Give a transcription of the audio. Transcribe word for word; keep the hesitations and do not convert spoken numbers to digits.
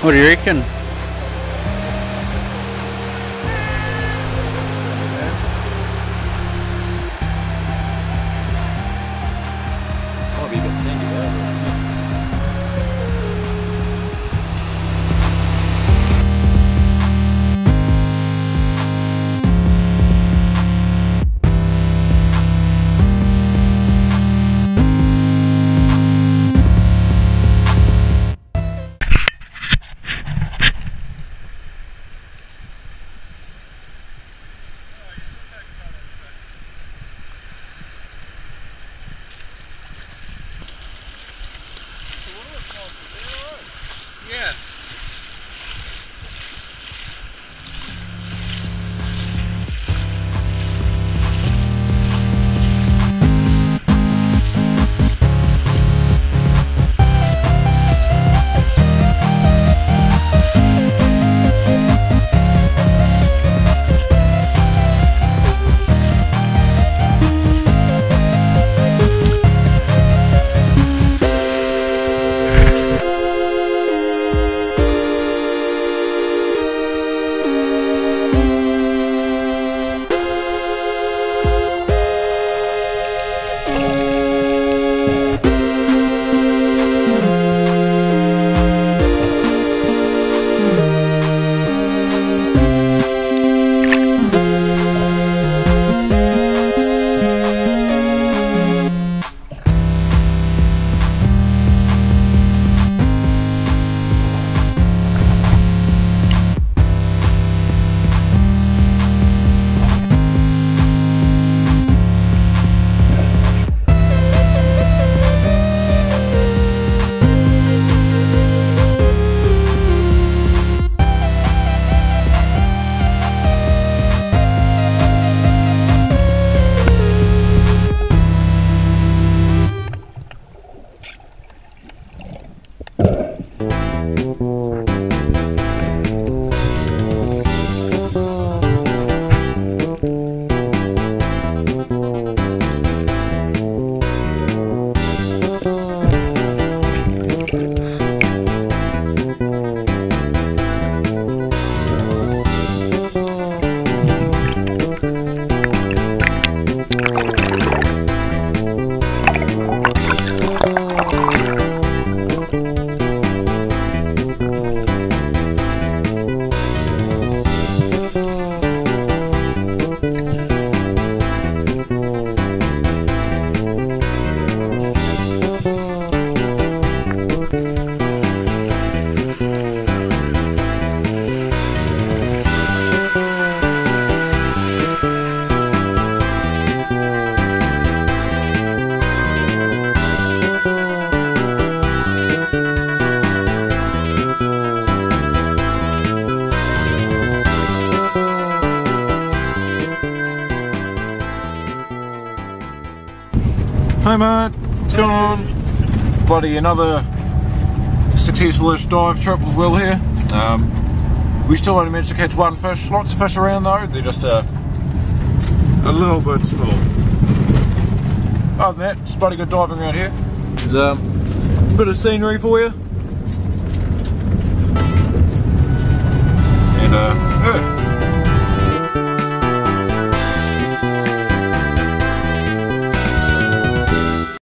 What do you reckon? Might be a bit sandy there. Yeah. Hey mate, what's going on? Bloody another successful-ish dive trip with Will here. Um, we still only managed to catch one fish. Lots of fish around though, they're just uh, a little bit small. Other than that, it's bloody good diving around here. There's um, a bit of scenery for you. And uh, yeah.